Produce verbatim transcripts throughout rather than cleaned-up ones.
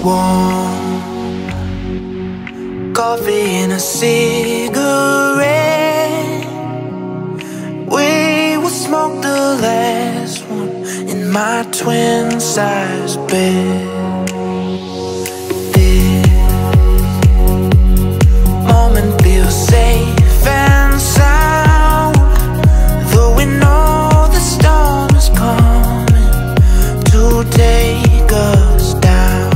Warm coffee and a cigarette. We will smoke the last one in my twin-size bed. This moment feels safe and sound, though we know the storm is coming to take us down.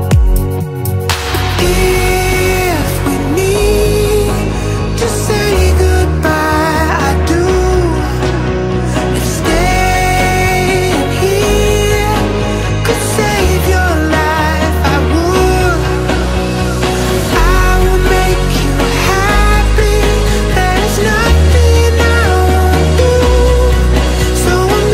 If we need to say goodbye, I do. If staying here could save your life, I would. I will make you happy. There's nothing I won't do. So I'm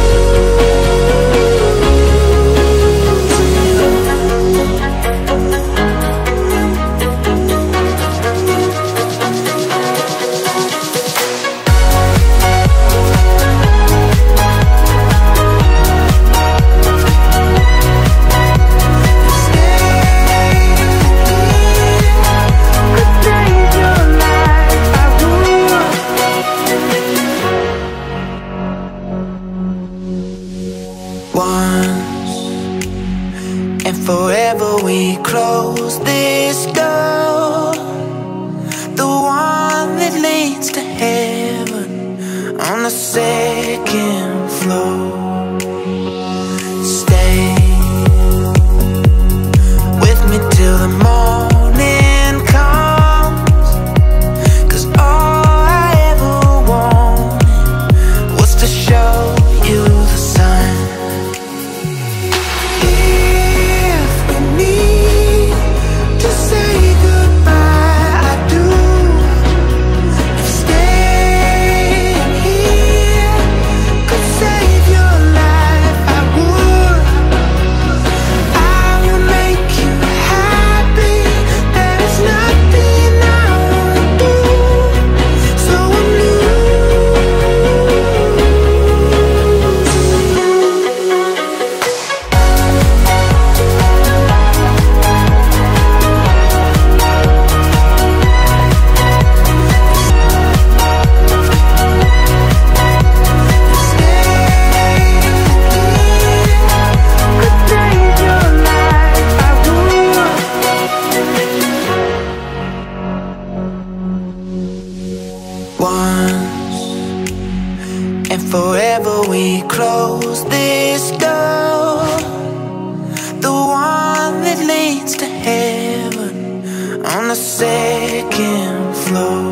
once and forever we close this door, the one that leads to heaven on the second floor. Stay with me till the morning comes, 'cause all I ever wanted was to show you the sun. If we need to say goodbye, I do. If staying here could save your life, I would. I will make you happy. There's nothing I won't do. So I'm once and forever we close this door, the one that leads to heaven on the second floor.